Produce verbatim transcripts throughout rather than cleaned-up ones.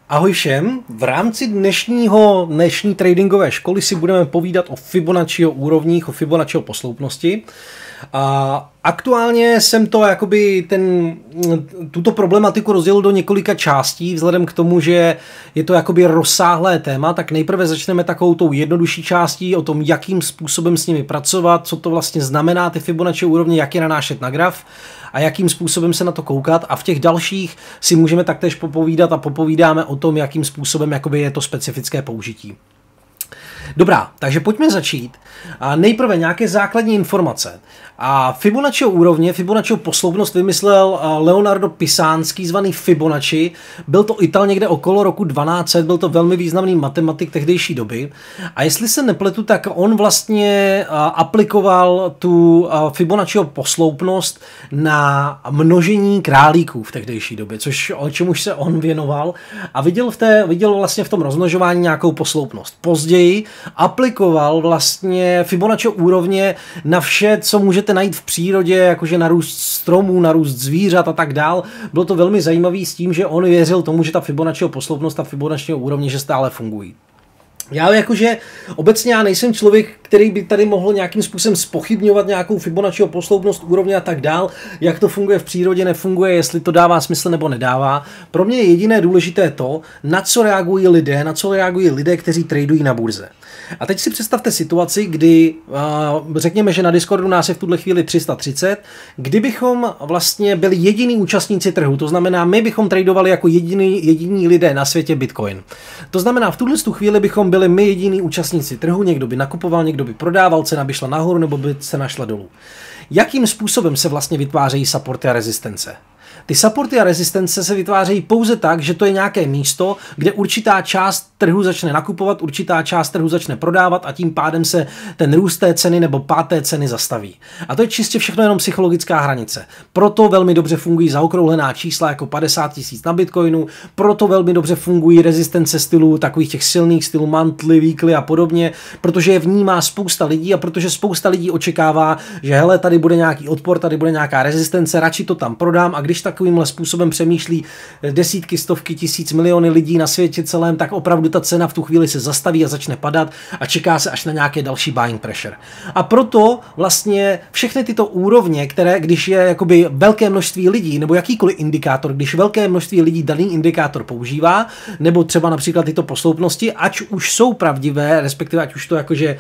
Ahoj všem, v rámci dnešního, dnešní tradingové školy si budeme povídat o Fibonacciho úrovních, o Fibonacciho posloupnosti. A aktuálně jsem to jakoby ten, tuto problematiku rozdělil do několika částí, vzhledem k tomu, že je to jakoby rozsáhlé téma, tak nejprve začneme takovou tou jednodušší částí o tom, jakým způsobem s nimi pracovat, co to vlastně znamená ty Fibonacci úrovně, jak je nanášet na graf a jakým způsobem se na to koukat, a v těch dalších si můžeme taktéž popovídat a popovídáme o tom, jakým způsobem jakoby je to specifické použití. Dobrá, takže pojďme začít. A nejprve nějaké základní informace. A Fibonacciho úrovně, Fibonacciho posloupnost vymyslel Leonardo Pisánský, zvaný Fibonacci. Byl to Ital někde okolo roku dvanáct set, byl to velmi významný matematik tehdejší doby. A jestli se nepletu, tak on vlastně aplikoval tu Fibonacciho posloupnost na množení králíků v tehdejší době, což o čemuž se on věnoval, a viděl, v té, viděl vlastně v tom rozmnožování nějakou posloupnost. Později aplikoval vlastně Fibonacciho úrovně na vše, co můžete najít v přírodě, jakože na růst stromů, na růst zvířat a tak dál. Bylo to velmi zajímavý s tím, že on věřil tomu, že ta Fibonacciho posloupnost a Fibonacciho úrovně, že stále fungují. Já jakože obecně já nejsem člověk, který by tady mohl nějakým způsobem zpochybňovat nějakou Fibonacciho posloupnost úrovně a tak dál, jak to funguje v přírodě, nefunguje, jestli to dává smysl nebo nedává. Pro mě je jediné důležité to, na co reagují lidé, na co reagují lidé, kteří tradují na burze. A teď si představte situaci, kdy řekněme, že na Discordu nás je v tuhle chvíli tři sta třicet, kdybychom vlastně byli jediní účastníci trhu, to znamená, my bychom tradovali jako jediní, jediní lidé na světě Bitcoin. To znamená, v tuhle chvíli bychom byli my jediní účastníci trhu, někdo by nakupoval, někdo by prodával, cena by šla nahoru nebo by cena šla dolů. Jakým způsobem se vlastně vytvářejí supporty a rezistence? Ty supporty a rezistence se vytvářejí pouze tak, že to je nějaké místo, kde určitá část trhu začne nakupovat, určitá část trhu začne prodávat a tím pádem se ten růst té ceny nebo pád té ceny zastaví. A to je čistě všechno jenom psychologická hranice. Proto velmi dobře fungují zaokrouhlená čísla jako padesát tisíc na Bitcoinu, proto velmi dobře fungují rezistence stylů, takových těch silných stylů monthly, weekly a podobně, protože je vnímá spousta lidí a protože spousta lidí očekává, že hele, tady bude nějaký odpor, tady bude nějaká rezistence, radši to tam prodám, a když takovýmhle způsobem přemýšlí desítky, stovky tisíc, miliony lidí na světě celém, tak opravdu ta cena v tu chvíli se zastaví a začne padat a čeká se až na nějaké další buying pressure. A proto vlastně všechny tyto úrovně, které když je jakoby velké množství lidí nebo jakýkoliv indikátor, když velké množství lidí daný indikátor používá, nebo třeba například tyto posloupnosti, ať už jsou pravdivé, respektive ať už to jakože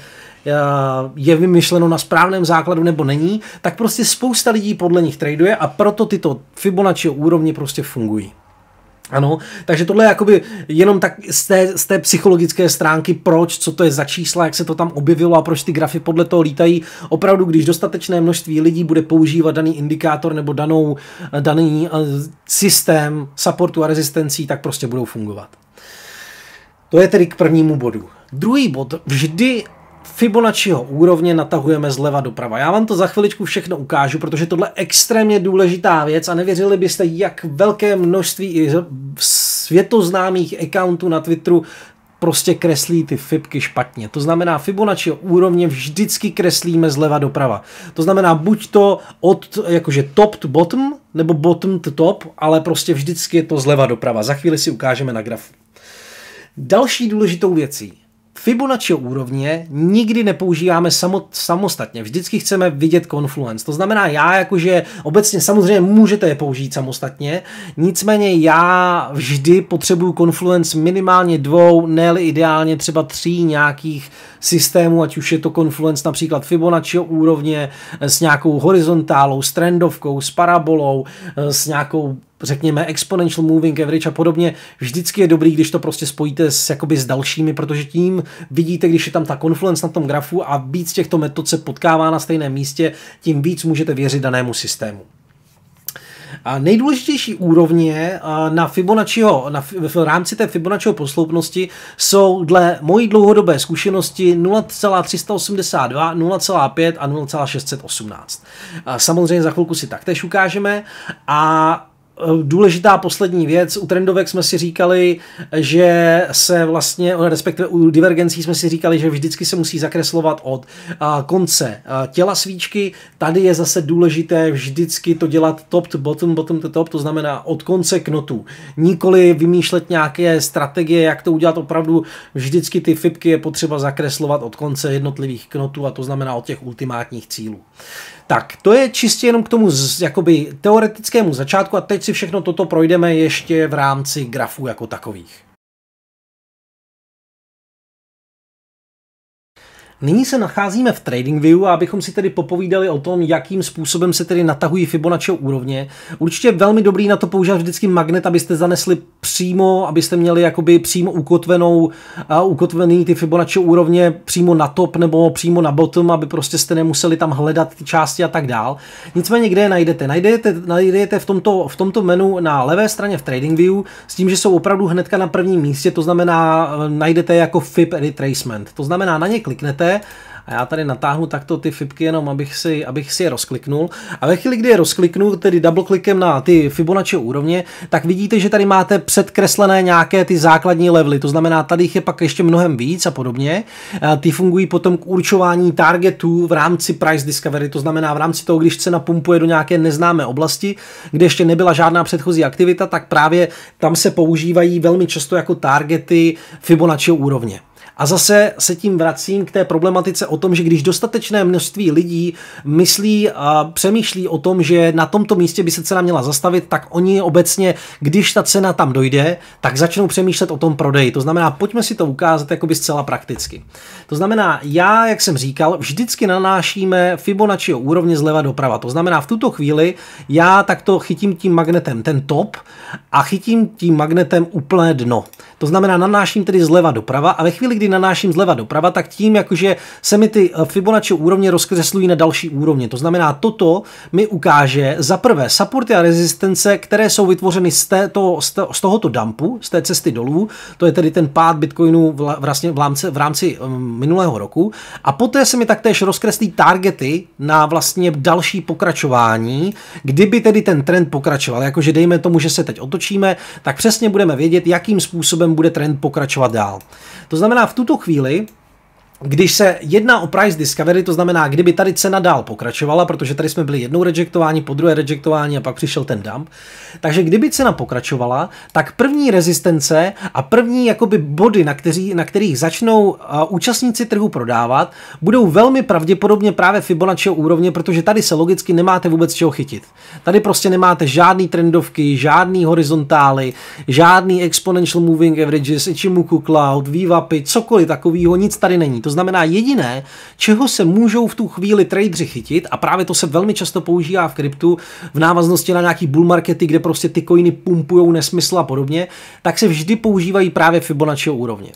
je vymyšleno na správném základu nebo není, tak prostě spousta lidí podle nich traduje a proto tyto Fibonacci úrovně prostě fungují. Ano, takže tohle je jakoby jenom tak z té, z té psychologické stránky, proč, co to je za čísla, jak se to tam objevilo a proč ty grafy podle toho lítají. Opravdu, když dostatečné množství lidí bude používat daný indikátor nebo danou, daný systém supportu a rezistencí, tak prostě budou fungovat. To je tedy k prvnímu bodu. Druhý bod, vždy Fibonacciho úrovně natahujeme zleva doprava. Já vám to za chviličku všechno ukážu, protože tohle je extrémně důležitá věc a nevěřili byste, jak velké množství světoznámých accountů na Twitteru prostě kreslí ty fibky špatně. To znamená, Fibonacciho úrovně vždycky kreslíme zleva doprava. To znamená buď to od jakože top to bottom, nebo bottom to top, ale prostě vždycky je to zleva doprava. Za chvíli si ukážeme na grafu. Další důležitou věcí. Fibonacciho úrovně nikdy nepoužíváme samostatně, vždycky chceme vidět confluence. To znamená, já jakože obecně samozřejmě můžete je použít samostatně, nicméně já vždy potřebuju confluence minimálně dvou, ne-li ideálně třeba tří nějakých systémů, ať už je to confluence například Fibonacciho úrovně s nějakou horizontálou, s trendovkou, s parabolou, s nějakou řekněme exponential moving average a podobně. Vždycky je dobrý, když to prostě spojíte s, jakoby s dalšími, protože tím vidíte, když je tam ta confluence na tom grafu a víc těchto metod se potkává na stejném místě, tím víc můžete věřit danému systému. A nejdůležitější úrovně na Fibonacciho, na, v rámci té Fibonacciho posloupnosti jsou dle mojí dlouhodobé zkušenosti nula celá tři sta osmdesát dva, nula celá pět a nula celá šest set osmnáct. A samozřejmě za chvilku si taktéž ukážeme a důležitá poslední věc, u trendovek jsme si říkali, že se vlastně, respektive u divergencí jsme si říkali, že vždycky se musí zakreslovat od konce těla svíčky. Tady je zase důležité vždycky to dělat top to bottom, bottom to top, to znamená od konce knotů. Nikoli vymýšlet nějaké strategie, jak to udělat opravdu. Vždycky ty fibky je potřeba zakreslovat od konce jednotlivých knotů, a to znamená od těch ultimátních cílů. Tak, to je čistě jenom k tomu z, jakoby teoretickému začátku a teď si všechno toto projdeme ještě v rámci grafů jako takových. Nyní se nacházíme v TradingView a abychom si tedy popovídali o tom, jakým způsobem se tedy natahují Fibonacciho úrovně. Určitě velmi dobrý na to používat vždycky magnet, abyste zanesli přímo, abyste měli jakoby přímo ukotvenou, a ukotvený ty Fibonacciho úrovně přímo na top nebo přímo na bottom, aby prostě jste nemuseli tam hledat ty části a tak dál. Nicméně kde je najdete? Najdete, najdete v, tomto, v tomto menu na levé straně v TradingView s tím, že jsou opravdu hnedka na prvním místě, to znamená najdete jako Fib Retracement. To znamená na ně kliknete a já tady natáhnu takto ty fibky jenom, abych si, abych si je rozkliknul. A ve chvíli, kdy je rozkliknu, tedy double klikem na ty Fibonacciho úrovně, tak vidíte, že tady máte předkreslené nějaké ty základní levely. To znamená, tady jich je pak ještě mnohem víc a podobně. Ty fungují potom k určování targetů v rámci price discovery. To znamená, v rámci toho, když cena pumpuje do nějaké neznámé oblasti, kde ještě nebyla žádná předchozí aktivita, tak právě tam se používají velmi často jako targety Fibonacciho úrovně. A zase se tím vracím k té problematice o tom, že když dostatečné množství lidí myslí a přemýšlí o tom, že na tomto místě by se cena měla zastavit, tak oni obecně, když ta cena tam dojde, tak začnou přemýšlet o tom prodeji. To znamená, pojďme si to ukázat jakoby zcela prakticky. To znamená, já, jak jsem říkal, vždycky nanášíme Fibonacciho úrovně zleva doprava. To znamená, v tuto chvíli já takto chytím tím magnetem ten top a chytím tím magnetem úplné dno. To znamená, nanáším tedy zleva doprava a ve chvíli, kdy nanáším zleva doprava, tak tím, jakože se mi ty Fibonacciho úrovně rozkreslují na další úrovně. To znamená, toto mi ukáže za prvé supporty a rezistence, které jsou vytvořeny z, této, z tohoto dumpu, z té cesty dolů, to je tedy ten pád Bitcoinu vlastně v rámci, v rámci minulého roku. A poté se mi taktéž rozkreslí targety na vlastně další pokračování, kdyby tedy ten trend pokračoval. Jakože dejme tomu, že se teď otočíme, tak přesně budeme vědět, jakým způsobem bude trend pokračovat dál. To znamená, v tuto chvíli, když se jedná o price discovery, to znamená, kdyby tady cena dál pokračovala, protože tady jsme byli jednou rejectováni, po druhé rejectování a pak přišel ten dump, takže kdyby cena pokračovala, tak první rezistence a první jakoby body, na, kteří, na kterých začnou uh, účastníci trhu prodávat, budou velmi pravděpodobně právě Fibonacciho úrovně, protože tady se logicky nemáte vůbec čeho chytit. Tady prostě nemáte žádný trendovky, žádný horizontály, žádný exponential moving averages, Ichimoku cloud, V WAPy, cokoliv takového, nic tady není. To znamená, jediné, čeho se můžou v tu chvíli tradeři chytit, a právě to se velmi často používá v kryptu v návaznosti na nějaký bull markety, kde prostě ty coiny pumpujou nesmysl a podobně, tak se vždy používají právě Fibonacciho úrovně.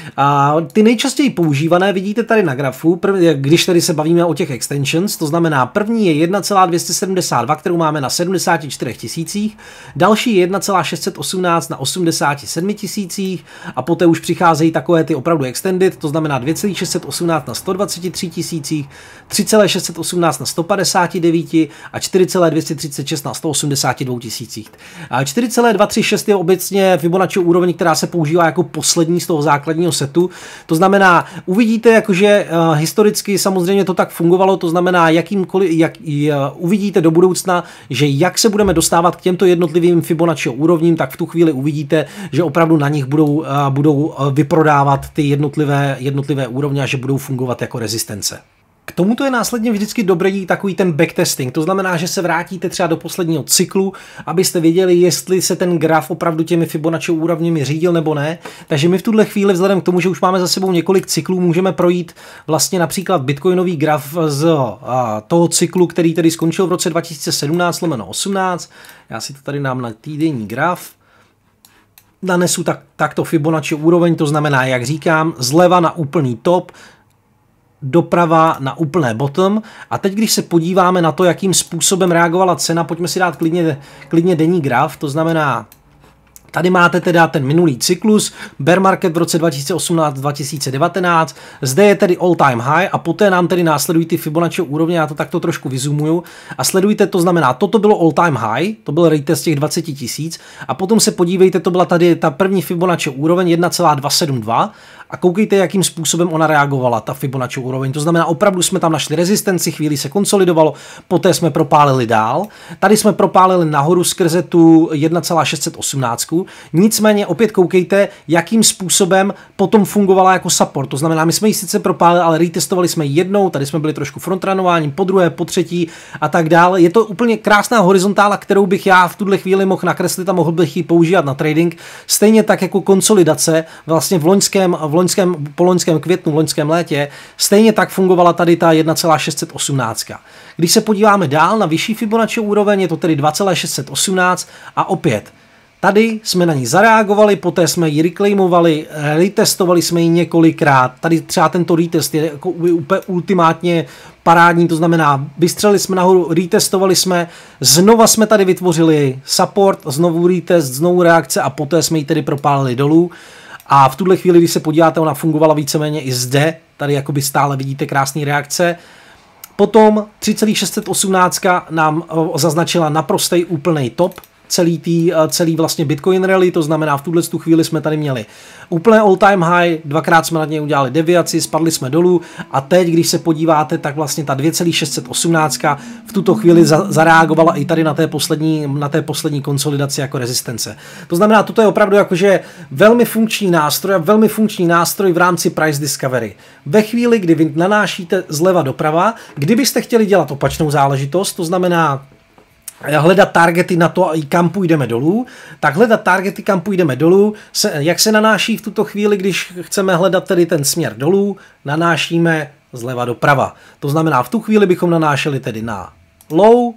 A ty nejčastěji používané vidíte tady na grafu, když tady se bavíme o těch extensions, to znamená, první je jedna celá dvě stě sedmdesát dva, kterou máme na sedmdesáti čtyřech tisících, další je jedna celá šest set osmnáct na osmdesáti sedmi tisících a poté už přicházejí takové ty opravdu extended, to znamená dvě celá šest set osmnáct na sto dvaceti třech tisících, tři celá šest set osmnáct na sto padesáti devíti a čtyři celá dvě stě třicet šest na sto osmdesáti dvou tisících. A čtyři celá dvě tři šest je obecně Fibonacciho úroveň, která se používá jako poslední z toho základního setu. To znamená, uvidíte, jakože uh, historicky samozřejmě to tak fungovalo, to znamená, jakýmkoliv, jak, uh, uvidíte do budoucna, že jak se budeme dostávat k těmto jednotlivým Fibonacciho úrovním, tak v tu chvíli uvidíte, že opravdu na nich budou, uh, budou uh, vyprodávat ty jednotlivé, jednotlivé úrovně a že budou fungovat jako rezistence. K tomuto je následně vždycky dobrý takový ten backtesting, to znamená, že se vrátíte třeba do posledního cyklu, abyste věděli, jestli se ten graf opravdu těmi Fibonacciho úrovněmi řídil nebo ne. Takže my v tuhle chvíli, vzhledem k tomu, že už máme za sebou několik cyklů, můžeme projít vlastně například bitcoinový graf z toho cyklu, který tedy skončil v roce dva tisíce sedmnáct lomeno osmnáct. Já si to tady dám na týdenní graf. Nanesu tak, takto Fibonacciho úroveň, to znamená, jak říkám, zleva na úplný top, doprava na úplné bottom. A teď, když se podíváme na to, jakým způsobem reagovala cena, pojďme si dát klidně, klidně denní graf, to znamená Tady máte teda ten minulý cyklus, bear market v roce dva tisíce osmnáct dva tisíce devatenáct, zde je tedy all time high a poté nám tedy následují ty Fibonacci úrovně, já to takto trošku vyzumuju a sledujte, to znamená, toto bylo all time high, to byl retest těch dvacet tisíc a potom se podívejte, to byla tady ta první Fibonacci úroveň jedna celá dvě sedm dva a koukejte, jakým způsobem ona reagovala, ta Fibonacci úroveň. To znamená, opravdu jsme tam našli rezistenci, chvíli se konsolidovalo, poté jsme propálili dál. Tady jsme propálili nahoru skrze tu jedna celá šest set osmnáct. Nicméně opět koukejte, jakým způsobem potom fungovala jako support. To znamená, my jsme ji sice propálili, ale retestovali jsme ji jednou, tady jsme byli trošku frontranováním, po druhé, po třetí a tak dále. Je to úplně krásná horizontála, kterou bych já v tuhle chvíli mohl nakreslit a mohl bych ji používat na trading. Stejně tak jako konsolidace vlastně v loňském, v loňském, po loňském květnu, v loňském létě, stejně tak fungovala tady ta jedna celá šest set osmnáct. Když se podíváme dál na vyšší Fibonacci úroveň, je to tedy dva celá šest set osmnáct a opět tady jsme na ní zareagovali, poté jsme ji reclaimovali, retestovali jsme ji několikrát. Tady třeba tento retest je jako úplně ultimátně parádní, to znamená, vystřelili jsme nahoru, retestovali jsme, znova jsme tady vytvořili support, znovu retest, znovu reakce a poté jsme ji tedy propálili dolů. A v tuhle chvíli, když se podíváte, ona fungovala víceméně i zde, tady jakoby stále vidíte krásné reakce. Potom tři celá šest set osmnáct nám zaznačila naprostý úplný top, celý, tý, celý vlastně Bitcoin rally, to znamená v tuhle chvíli jsme tady měli úplně all time high, dvakrát jsme nad něj udělali deviaci, spadli jsme dolů a teď, když se podíváte, tak vlastně ta dva celá šest set osmnáct v tuto chvíli za, zareagovala i tady na té poslední, na té poslední konsolidaci jako rezistence. To znamená, toto je opravdu jakože velmi funkční nástroj a velmi funkční nástroj v rámci price discovery. Ve chvíli, kdy vy nanášíte zleva doprava, kdybyste chtěli dělat opačnou záležitost, to znamená hledat targety na to, kam půjdeme dolů, tak hledat targety, kam půjdeme dolů, se, jak se nanáší v tuto chvíli, když chceme hledat tedy ten směr dolů, nanášíme zleva doprava. To znamená, v tu chvíli bychom nanášeli tedy na low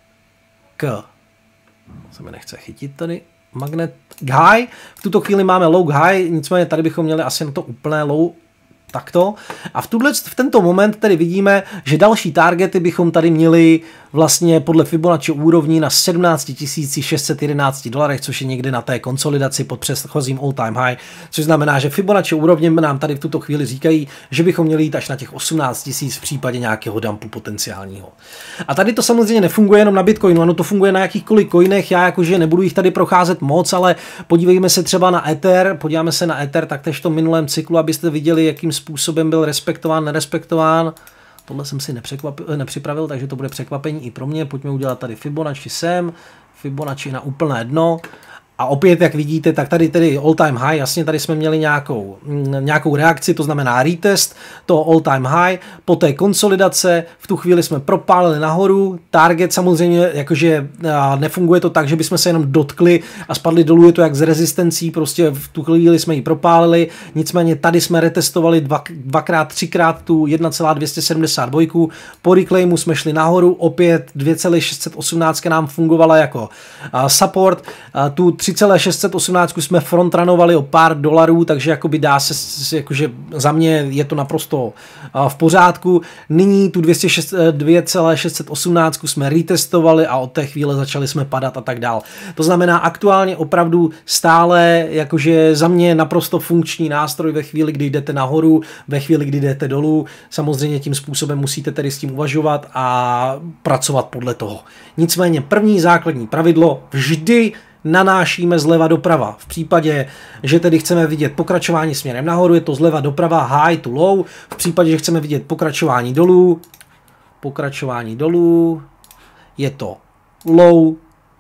k, se mi nechce chytit tady, magnet k high, v tuto chvíli máme low k high, nicméně tady bychom měli asi na to úplné low takto. A v, tuhle, v tento moment tedy vidíme, že další targety bychom tady měli vlastně podle Fibonacci úrovní na sedmnáct tisíc šest set jedenáct dolarech, což je někde na té konsolidaci pod předchozím all time high, což znamená, že Fibonacci úrovně nám tady v tuto chvíli říkají, že bychom měli jít až na těch osmnáct tisíc v případě nějakého dumpu potenciálního. A tady to samozřejmě nefunguje jenom na Bitcoinu, ano, to funguje na jakýchkoliv coinech, já jakože nebudu jich tady procházet moc, ale podívejme se třeba na Ether, podíváme se na Ether taktéž v tom minulém cyklu, abyste viděli, jakým způsobem byl respektován, nerespektován. Tohle jsem si nepřipravil, takže to bude překvapení i pro mě. Pojďme udělat tady Fibonacci sem, Fibonacci na úplné dno. A opět, jak vidíte, tak tady tedy all time high, jasně tady jsme měli nějakou, nějakou reakci, to znamená retest toho all time high, poté konsolidace, v tu chvíli jsme propálili nahoru, target samozřejmě, jakože nefunguje to tak, že bychom se jenom dotkli a spadli dolů, je to jak z rezistencí, prostě v tu chvíli jsme ji propálili, nicméně tady jsme retestovali dva, dvakrát, třikrát tu jedna celá dvě set sedmdesát dva, po reclaimu jsme šli nahoru, opět dva celá šest set osmnáct nám fungovala jako support, tu tři celá šest set osmnáct jsme frontranovali o pár dolarů, takže jakoby dá se, jakože za mě je to naprosto v pořádku. Nyní tu dva celá šest set osmnáct jsme retestovali a od té chvíle začali jsme padat a tak dál. To znamená aktuálně opravdu stále jakože za mě naprosto funkční nástroj ve chvíli, kdy jdete nahoru, ve chvíli, kdy jdete dolů. Samozřejmě tím způsobem musíte tedy s tím uvažovat a pracovat podle toho. Nicméně první základní pravidlo vždy nanášíme zleva doprava. V případě, že tedy chceme vidět pokračování směrem nahoru, je to zleva doprava, high to low. V případě, že chceme vidět pokračování dolů, pokračování dolů, je to low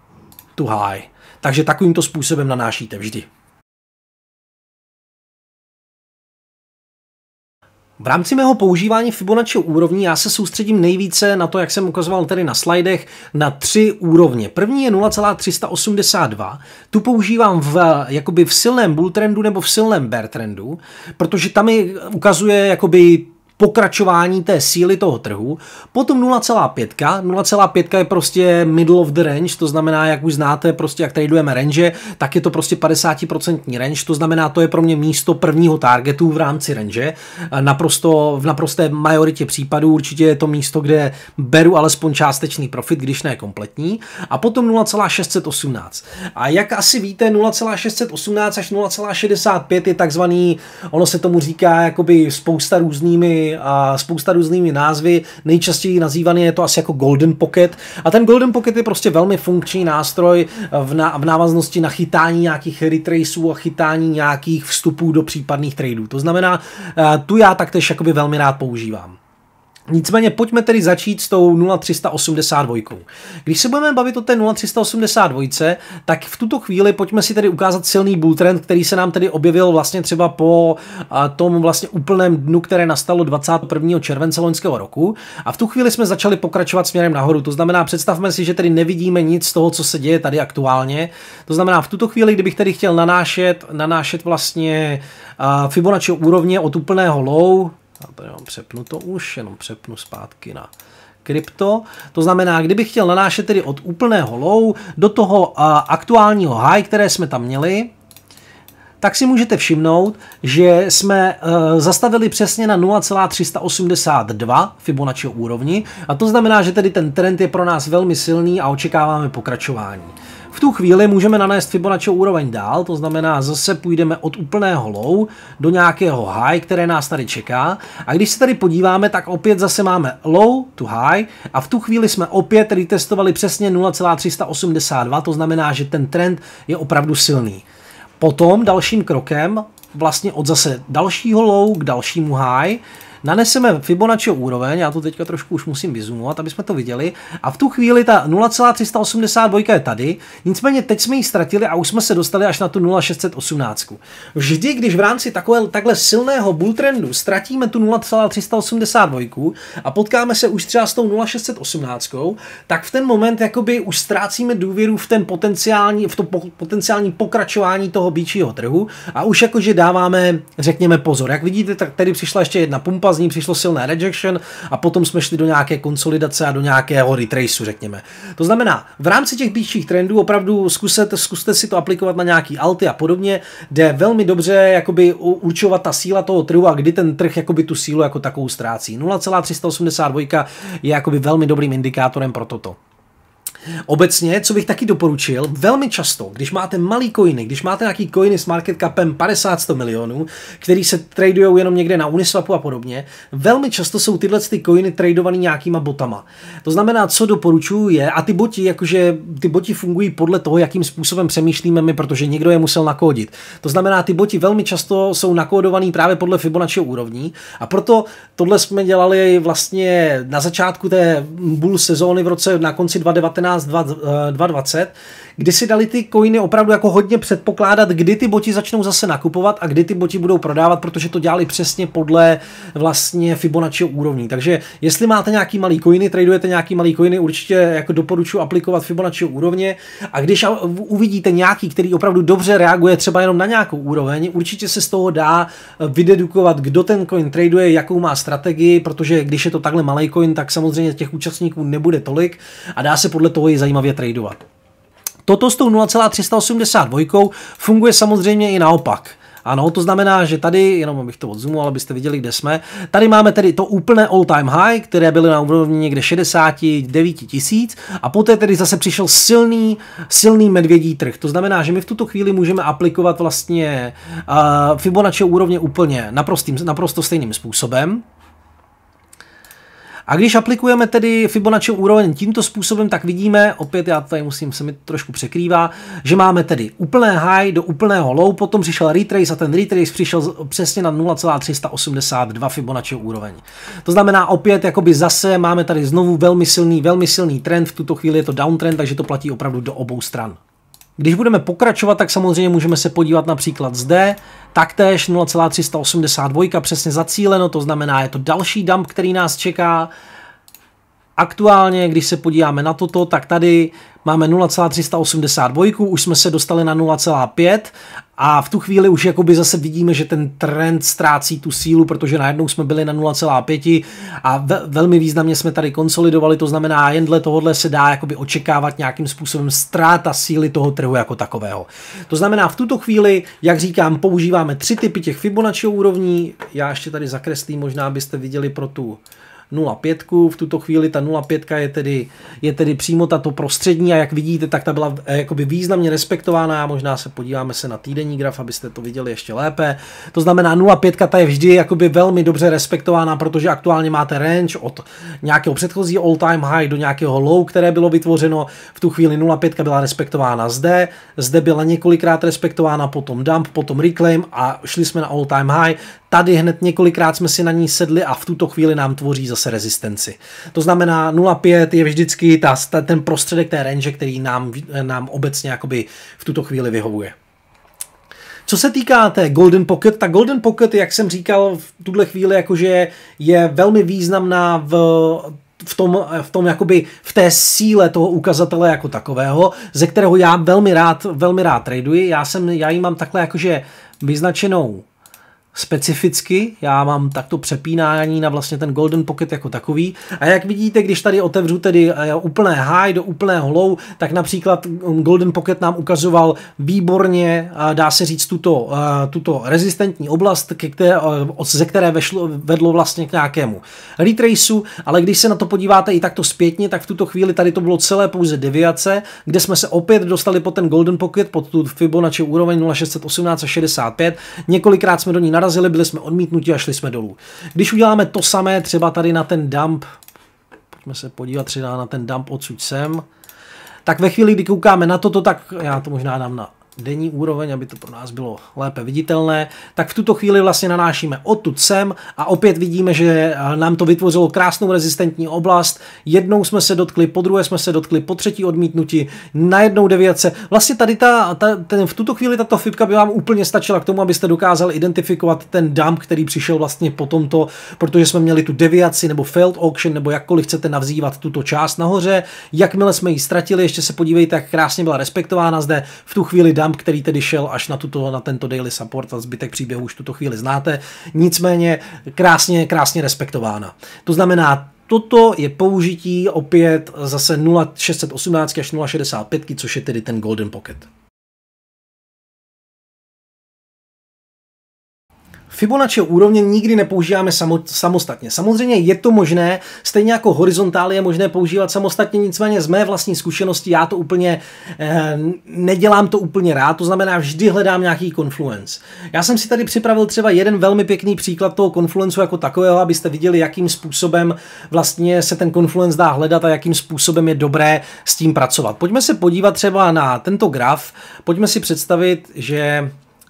to high. Takže takovýmto způsobem nanášíte vždy. V rámci mého používání Fibonacci úrovní já se soustředím nejvíce na to, jak jsem ukazoval tady na slidech, na tři úrovně. První je nula celá tři sta osmdesát dva. Tu používám v, jakoby v silném bull trendu nebo v silném bear trendu, protože tam mi ukazuje jakoby pokračování té síly toho trhu. Potom nula celá pět. nula celá pět je prostě middle of the range, to znamená, jak už znáte, prostě jak tradujeme range, tak je to prostě padesát procent range, to znamená, to je pro mě místo prvního targetu v rámci range. Naprosto, v naprosté majoritě případů určitě je to místo, kde beru alespoň částečný profit, když ne kompletní. A potom nula celá šest set osmnáct. A jak asi víte, nula celá šest set osmnáct až nula celá šedesát pět je takzvaný, ono se tomu říká jakoby spousta různými, a spousta různými názvy, nejčastěji nazývaný je to asi jako Golden Pocket. A ten Golden Pocket je prostě velmi funkční nástroj v, ná, v návaznosti na chytání nějakých retraceů a chytání nějakých vstupů do případných tradeů. To znamená, tu já taktéž jakoby velmi rád používám. Nicméně pojďme tedy začít s tou nula tři osmdesát dva. Když se budeme bavit o té nula tři osmdesát dva, tak v tuto chvíli pojďme si tedy ukázat silný bull trend, který se nám tedy objevil vlastně třeba po tom vlastně úplném dnu, které nastalo dvacátého prvního července loňského roku. A v tu chvíli jsme začali pokračovat směrem nahoru. To znamená, představme si, že tedy nevidíme nic z toho, co se děje tady aktuálně. To znamená, v tuto chvíli, kdybych tedy chtěl nanášet, nanášet vlastně Fibonacciho úrovně od úplného low, a to jenom přepnu to už, jenom přepnu zpátky na krypto. To znamená, kdybych chtěl nanášet tedy od úplného low do toho uh, aktuálního high, které jsme tam měli, tak si můžete všimnout, že jsme uh, zastavili přesně na nula celá tři osmdesát dva Fibonacciho úrovni a to znamená, že tedy ten trend je pro nás velmi silný a očekáváme pokračování. V tu chvíli můžeme nanést Fibonacciho úroveň dál, to znamená zase půjdeme od úplného low do nějakého high, které nás tady čeká. A když se tady podíváme, tak opět zase máme low to high a v tu chvíli jsme opět retestovali přesně nula celá tři osmdesát dva, to znamená, že ten trend je opravdu silný. Potom dalším krokem, vlastně od zase dalšího low k dalšímu high, naneseme Fibonacciho úroveň, já to teďka trošku už musím vyzoomovat, aby jsme to viděli, a v tu chvíli ta nula celá tři osmdesát dva je tady, nicméně teď jsme ji ztratili a už jsme se dostali až na tu nula šest set osmnáct. Vždy, když v rámci takové, takhle silného bull trendu ztratíme tu nula celá tři osmdesát dva a potkáme se už třeba s tou nula šest set osmnáct, tak v ten moment jakoby už ztrácíme důvěru v ten potenciální, v to po, potenciální pokračování toho býčího trhu a už jakože dáváme, řekněme, pozor. Jak vidíte, tak tady přišla ještě jedna pumpa, z ní přišlo silné rejection a potom jsme šli do nějaké konsolidace a do nějakého retraceu, řekněme. To znamená, v rámci těch býčích trendů opravdu zkuste, zkuste si to aplikovat na nějaký alty a podobně, jde velmi dobře jakoby určovat ta síla toho trhu a kdy ten trh jakoby tu sílu jako takovou ztrácí. nula celá tři osmdesát dva je jakoby velmi dobrým indikátorem pro toto. Obecně, co bych taky doporučil, velmi často, když máte malý coiny, když máte nějaký coiny s market capem padesát sto milionů, který se tradujou jenom někde na Uniswapu a podobně, velmi často jsou tyhle ty coiny tradovaný nějakýma botama. To znamená, co doporučuji je, a ty boti, jakože ty boti fungují podle toho, jakým způsobem přemýšlíme my, protože někdo je musel nakódit. To znamená, ty boti velmi často jsou nakódovaný právě podle Fibonacciho úrovní a proto tohle jsme dělali vlastně na začátku té bull sezóny v roce na konci dva tisíce devatenáct dva tisíce dvacet, kdy si dali ty coiny opravdu jako hodně předpokládat, kdy ty boti začnou zase nakupovat a kdy ty boti budou prodávat, protože to dělali přesně podle vlastně Fibonacciho úrovní. Takže jestli máte nějaký malý coiny, tradujete nějaký malý coiny, určitě jako doporučuji aplikovat Fibonacciho úrovně a když uvidíte nějaký, který opravdu dobře reaguje třeba jenom na nějakou úroveň, určitě se z toho dá vydedukovat, kdo ten coin traduje, jakou má strategii, protože když je to takhle malý coin, tak samozřejmě těch účastníků nebude tolik a dá se podle toho i zajímavě tradovat. Toto s tou nula celá tři osmdesát dva funguje samozřejmě i naopak. Ano, to znamená, že tady, jenom abych to odzoomoval, abyste viděli, kde jsme, tady máme tedy to úplné all-time high, které byly na úrovni někde šedesát devět tisíc a poté tedy zase přišel silný, silný medvědí trh. To znamená, že my v tuto chvíli můžeme aplikovat vlastně uh, Fibonacciho úrovně úplně naprostým, naprosto stejným způsobem. A když aplikujeme tedy Fibonacciho úroveň tímto způsobem, tak vidíme, opět já tady musím, se mi trošku překrývá, že máme tedy úplné high do úplného low, potom přišel retrace a ten retrace přišel přesně na nula celá tři osmdesát dva Fibonacciho úroveň. To znamená opět, jakoby zase máme tady znovu velmi silný, velmi silný trend, v tuto chvíli je to downtrend, takže to platí opravdu do obou stran. Když budeme pokračovat, tak samozřejmě můžeme se podívat například zde, taktéž nula celá tři osmdesát dva přesně zacíleno, to znamená, je to další dump, který nás čeká. aktuálně, když se podíváme na toto, tak tady máme nula celá tři sta osmdesát dva, už jsme se dostali na nula celá pět a v tu chvíli už jakoby zase vidíme, že ten trend ztrácí tu sílu, protože najednou jsme byli na nula celá pět a ve, velmi významně jsme tady konsolidovali, to znamená, jen dle tohohle se dá jakoby očekávat nějakým způsobem ztráta síly toho trhu jako takového. To znamená, v tuto chvíli, jak říkám, používáme tři typy těch Fibonacci úrovní, já ještě tady zakreslím, možná byste viděli pro tu nula celá pět, v tuto chvíli ta nula celá pět je tedy, je tedy přímo tato prostřední a jak vidíte, tak ta byla jakoby významně respektována, možná se podíváme se na týdenní graf, abyste to viděli ještě lépe. To znamená nula celá pět ta je vždy jakoby velmi dobře respektována, protože aktuálně máte range od nějakého předchozího all time high do nějakého low, které bylo vytvořeno. V tu chvíli nula celá pět byla respektována zde, zde byla několikrát respektována, potom dump, potom reclaim a šli jsme na all time high. Tady hned několikrát jsme si na ní sedli a v tuto chvíli nám tvoří zase rezistenci. To znamená nula celá pět je vždycky ta, ten prostředek té range, který nám, nám obecně jakoby v tuto chvíli vyhovuje. Co se týká té Golden Pocket, ta Golden Pocket, jak jsem říkal, v tuhle chvíli jakože je velmi významná v v tom, v tom jakoby v té síle toho ukazatele jako takového, ze kterého já velmi rád, velmi rád traduji. Já jsem, já ji mám takhle jakože vyznačenou specificky, já mám takto přepínání na vlastně ten Golden Pocket jako takový a jak vidíte, když tady otevřu tedy úplné high do úplného low, tak například Golden Pocket nám ukazoval výborně, dá se říct, tuto, tuto rezistentní oblast, které, ze které vešlo, vedlo vlastně k nějakému retraceu, ale když se na to podíváte i takto zpětně, tak v tuto chvíli tady to bylo celé pouze deviace, kde jsme se opět dostali pod ten Golden Pocket, pod tu Fibonacci úroveň nula šest set osmnáct a šedesát pět, několikrát jsme do ní narazili, byli jsme odmítnutí a šli jsme dolů. Když uděláme to samé třeba tady na ten dump, pojďme se podívat třeba na ten dump odsud sem, tak ve chvíli, kdy koukáme na toto, tak já to možná dám na denní úroveň, aby to pro nás bylo lépe viditelné, tak v tuto chvíli vlastně nanášíme odtud sem a opět vidíme, že nám to vytvořilo krásnou rezistentní oblast. Jednou jsme se dotkli, po druhé jsme se dotkli, po třetí odmítnutí, najednou deviace. Vlastně tady ta, ta, ten, v tuto chvíli tato fibka by vám úplně stačila k tomu, abyste dokázali identifikovat ten dump, který přišel vlastně po tomto, protože jsme měli tu deviaci nebo failed auction, nebo jakkoliv chcete navzývat tuto část nahoře. Jakmile jsme ji ztratili, ještě se podívejte, jak krásně byla respektována zde v tu chvíli dump, který tedy šel až na, tuto, na tento daily support a zbytek příběhu už tuto chvíli znáte, nicméně krásně, krásně respektována. To znamená, toto je použití opět zase nula šest set osmnáct až nula šedesát pět, což je tedy ten Golden Pocket. Fibonacci úrovně nikdy nepoužíváme samostatně. Samozřejmě je to možné, stejně jako horizontály je možné používat samostatně, nicméně z mé vlastní zkušenosti já to úplně eh, nedělám to úplně rád, to znamená vždy hledám nějaký confluence. Já jsem si tady připravil třeba jeden velmi pěkný příklad toho confluenceu jako takového, abyste viděli, jakým způsobem vlastně se ten confluence dá hledat a jakým způsobem je dobré s tím pracovat. Pojďme se podívat třeba na tento graf, pojďme si představit, že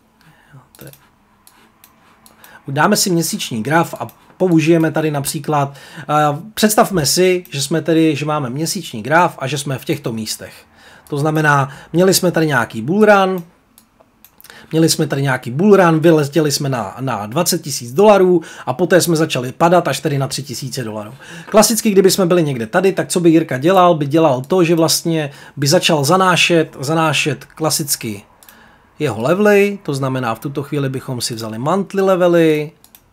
dáme si měsíční graf a použijeme tady například, uh, představme si, že jsme tedy, že máme měsíční graf a že jsme v těchto místech. To znamená, měli jsme tady nějaký bullrun, měli jsme tady nějaký bullrun, vyletěli jsme na, na dvacet tisíc dolarů a poté jsme začali padat až tady na tři tisíce dolarů. Klasicky, kdyby jsme byli někde tady, tak co by Jirka dělal? By dělal to, že vlastně by začal zanášet, zanášet klasicky jeho levely, to znamená v tuto chvíli bychom si vzali monthly levely,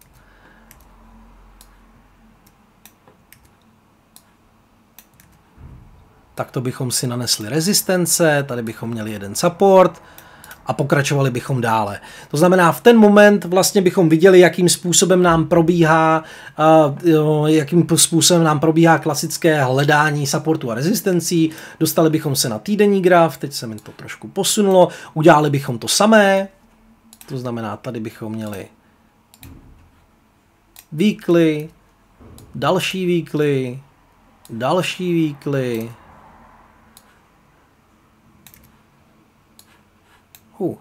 takto bychom si nanesli rezistence, tady bychom měli jeden support a pokračovali bychom dále. To znamená, v ten moment vlastně bychom viděli, jakým způsobem nám probíhá, uh, jakým způsobem nám probíhá klasické hledání supportu a rezistencí. Dostali bychom se na týdenní graf, teď se mi to trošku posunulo, udělali bychom to samé, to znamená, tady bychom měli weekly, další weekly, další weekly, Uh.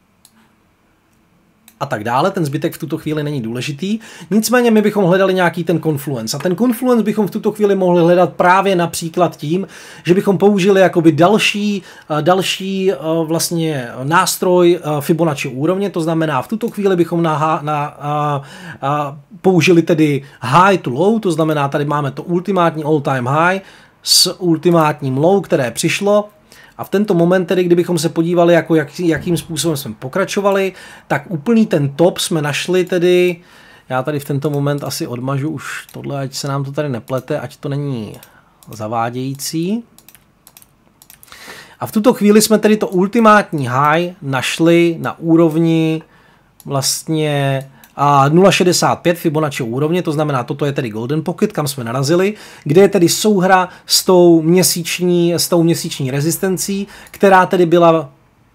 a tak dále, ten zbytek v tuto chvíli není důležitý, nicméně my bychom hledali nějaký ten confluence a ten confluence bychom v tuto chvíli mohli hledat právě například tím, že bychom použili jakoby další, další vlastně nástroj Fibonacci úrovně, to znamená v tuto chvíli bychom na, na, na, použili tedy high to low, to znamená, tady máme to ultimátní all time high s ultimátním low, které přišlo. A v tento moment tedy, kdybychom se podívali, jako jak, jakým způsobem jsme pokračovali, tak úplný ten top jsme našli tedy, já tady v tento moment asi odmažu už tohle, ať se nám to tady neplete, ať to není zavádějící. A v tuto chvíli jsme tedy to ultimátní high našli na úrovni vlastně nula celá šedesát pět Fibonacciho úrovně, to znamená, toto je tedy Golden Pocket, kam jsme narazili, kde je tedy souhra s tou měsíční, s tou měsíční rezistencí, která tedy byla...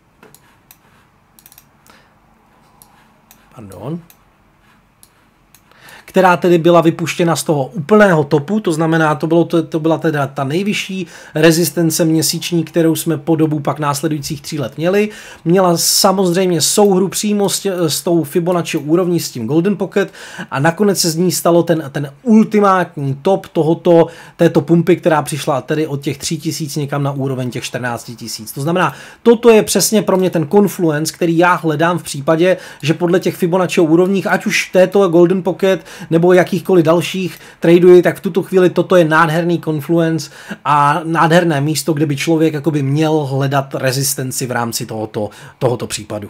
Pardon. která tedy byla vypuštěna z toho úplného topu, to znamená, to, bylo, to, to byla teda ta nejvyšší rezistence měsíční, kterou jsme po dobu pak následujících tří let měli. Měla samozřejmě souhru přímo s, tě, s tou Fibonacci úrovní, s tím Golden Pocket a nakonec se z ní stalo ten, ten ultimátní top tohoto, této pumpy, která přišla tedy od těch tří tisíc někam na úroveň těch čtrnáct tisíc. To znamená, toto je přesně pro mě ten confluence, který já hledám v případě, že podle těch Fibonacci úrovních, ať už této Golden Pocket nebo jakýchkoliv dalších traduji, tak v tuto chvíli toto je nádherný confluence a nádherné místo, kde by člověk jakoby měl hledat rezistenci v rámci tohoto, tohoto případu.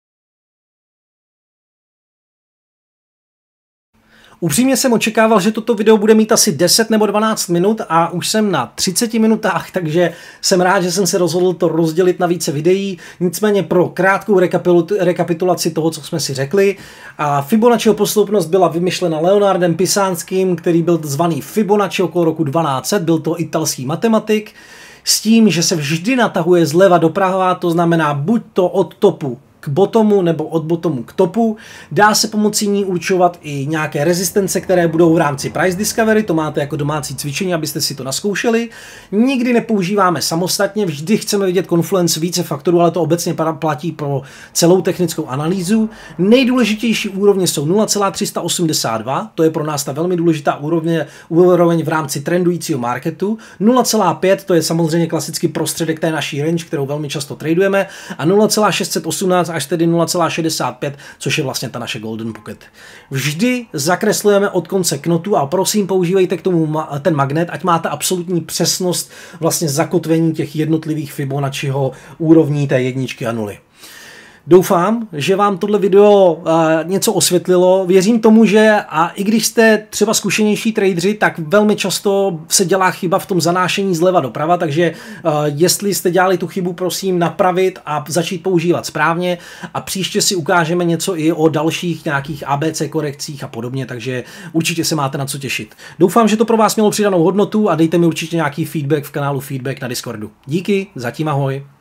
Upřímně jsem očekával, že toto video bude mít asi deset nebo dvanáct minut a už jsem na třiceti minutách, takže jsem rád, že jsem se rozhodl to rozdělit na více videí. Nicméně pro krátkou rekapitulaci toho, co jsme si řekli. A Fibonacciho posloupnost byla vymyšlena Leonardem Pisánským, který byl zvaný Fibonacci okolo roku dvanáct set, byl to italský matematik, s tím, že se vždy natahuje zleva doprava, to znamená buď to od topu k bottomu nebo od bottomu k topu. Dá se pomocí ní určovat i nějaké rezistence, které budou v rámci price discovery, to máte jako domácí cvičení, abyste si to naskoušeli. Nikdy nepoužíváme samostatně, vždy chceme vidět confluence více faktorů, ale to obecně platí pro celou technickou analýzu. Nejdůležitější úrovně jsou nula celá tři sta osmdesát dva, to je pro nás ta velmi důležitá úroveň, úroveň v rámci trendujícího marketu. nula celá pět, to je samozřejmě klasický prostředek té naší range, kterou velmi často tradujeme, a nula celá šest set osmnáct až tedy nula celá šedesát pět, což je vlastně ta naše Golden Pocket. Vždy zakreslujeme od konce knotu a prosím používejte k tomu ma ten magnet, ať máte absolutní přesnost vlastně zakotvení těch jednotlivých Fibonacciho úrovní té jedničky a nuly. Doufám, že vám tohle video uh, něco osvětlilo. Věřím tomu, že a i když jste třeba zkušenější tradeři, tak velmi často se dělá chyba v tom zanášení zleva doprava, takže uh, jestli jste dělali tu chybu, prosím napravit a začít používat správně a příště si ukážeme něco i o dalších nějakých A B C korekcích a podobně, takže určitě se máte na co těšit. Doufám, že to pro vás mělo přidanou hodnotu a dejte mi určitě nějaký feedback v kanálu Feedback na Discordu. Díky, zatím ahoj.